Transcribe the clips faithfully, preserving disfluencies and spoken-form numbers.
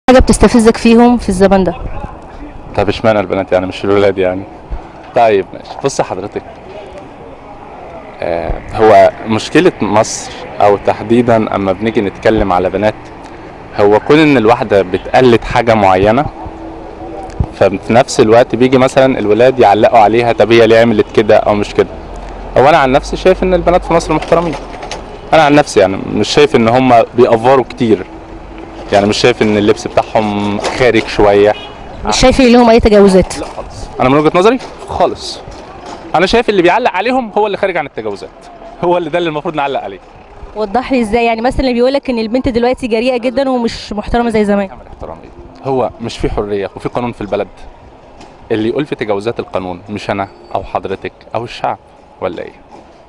حاجة بتستفزك فيهم في الزمن ده؟ طب اشمعنى البنات يعني مش الولاد يعني؟ طيب ماشي، بص حضرتك. آه هو مشكلة مصر أو تحديدا أما بنيجي نتكلم على بنات، هو كون إن الواحدة بتقلد حاجة معينة، ففي نفس الوقت بيجي مثلا الولاد يعلقوا عليها، طب هي ليه عملت كده أو مش كده. هو أنا عن نفسي شايف إن البنات في مصر محترمين. أنا عن نفسي يعني مش شايف إن هم بيأفوروا كتير، يعني مش شايف إن اللبس بتاعهم خارج شوية. مش شايف ان لهم اي تجاوزات؟ لا خالص، انا من وجهة نظري خالص. انا شايف اللي بيعلق عليهم هو اللي خارج عن التجاوزات، هو اللي ده اللي المفروض نعلق عليه. وضح لي ازاي، يعني مثلا اللي بيقول لك ان البنت دلوقتي جريئة جدا ومش محترمة زي زمان. اعمل احترام ايه؟ هو مش في حرية وفي قانون في البلد؟ اللي يقول في تجاوزات القانون مش انا او حضرتك او الشعب، ولا ايه؟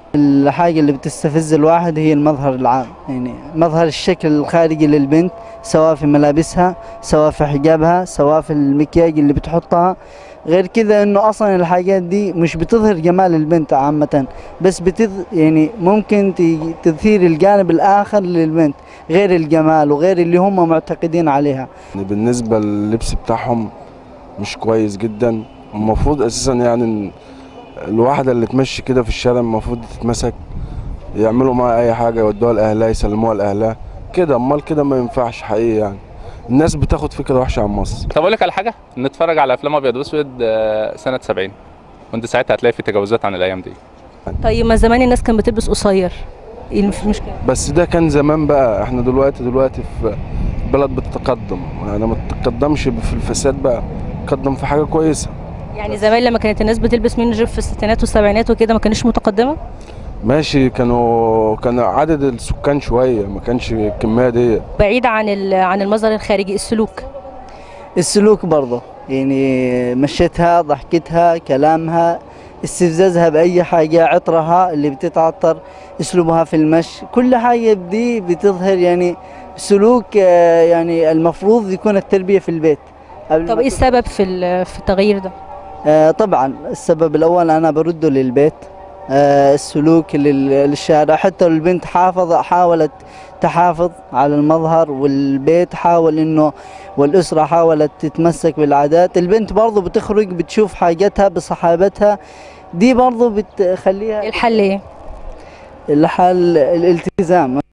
الحاجة اللي بتستفز الواحد هي المظهر العام، يعني مظهر الشكل الخارجي للبنت، سواء في ملابسها، سواء في حجابها، سواء في المكياج اللي بتحطها. غير كذا انه اصلا الحاجات دي مش بتظهر جمال البنت عامة، بس بتظ يعني ممكن تثير الجانب الاخر للبنت غير الجمال وغير اللي هم معتقدين عليها. بالنسبة لللبس بتاعهم مش كويس جدا. المفروض اساسا يعني الواحدة اللي تمشي كده في الشارع المفروض تتمسك، يعملوا معاها اي حاجة، يودوها لاهلها، يسلموها لاهلها كده. امال كده ما ينفعش حقيقي، يعني الناس بتاخد فكرة وحشة عن مصر. طب اقول لك على حاجة، نتفرج على افلام ابيض واسود سنة سبعين، وانت ساعتها هتلاقي في تجاوزات عن الايام دي. طيب ما زمان الناس كانت بتلبس قصير، ايه المشكلة؟ بس ده كان زمان بقى، احنا دلوقتي دلوقتي في بلد بتتقدم، يعني ما تتقدمش في الفساد بقى، تقدم في حاجة كويسة. يعني زمان لما كانت الناس بتلبس ميني جيب في الستينات والسبعينات وكده ما كانش متقدمة؟ ماشي، كانوا كان عدد السكان شوية، ما كانش الكمية دي. بعيد عن عن المظهر الخارجي، السلوك. السلوك برضه، يعني مشيتها، ضحكتها، كلامها، استفزازها بأي حاجة، عطرها اللي بتتعطر، اسلوبها في المشي، كل حاجة دي بتظهر يعني سلوك، يعني المفروض يكون التربية في البيت. طب ايه السبب في في التغيير ده؟ آه طبعا السبب الأول أنا برده للبيت، آه السلوك للشارع. حتى البنت حافظ حاولت تحافظ على المظهر، والبيت حاول انه، والاسره حاولت تتمسك بالعادات. البنت برضه بتخرج بتشوف حاجتها بصحابتها، دي برضه بتخليها. الحل ايه؟ الحل الالتزام.